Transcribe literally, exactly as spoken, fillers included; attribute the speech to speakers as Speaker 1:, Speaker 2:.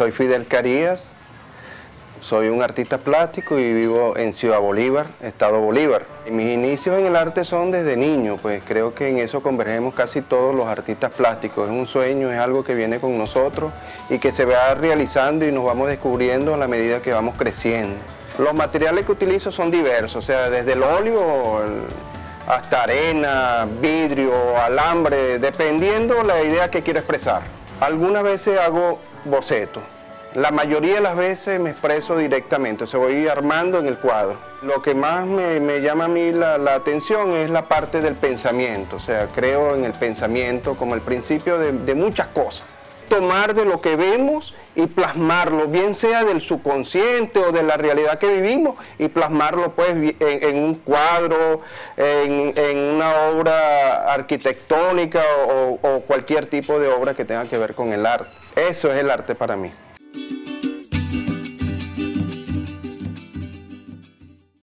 Speaker 1: soy Fidel Carías, soy un artista plástico y vivo en Ciudad Bolívar, Estado Bolívar. Y mis inicios en el arte son desde niño, pues creo que en eso convergemos casi todos los artistas plásticos. Es un sueño, es algo que viene con nosotros y que se va realizando y nos vamos descubriendo a la medida que vamos creciendo. Los materiales que utilizo son diversos, o sea, desde el óleo hasta arena, vidrio, alambre, dependiendo la idea que quiero expresar. Algunas veces hago bocetos. La mayoría de las veces me expreso directamente, o sea, voy armando en el cuadro. Lo que más me, me llama a mí la, la atención es la parte del pensamiento, o sea, creo en el pensamiento como el principio de, de muchas cosas. Tomar de lo que vemos y plasmarlo, bien sea del subconsciente o de la realidad que vivimos, y plasmarlo pues en, en un cuadro, en, en una obra arquitectónica o, o cualquier tipo de obra que tenga que ver con el arte. Eso es el arte para mí.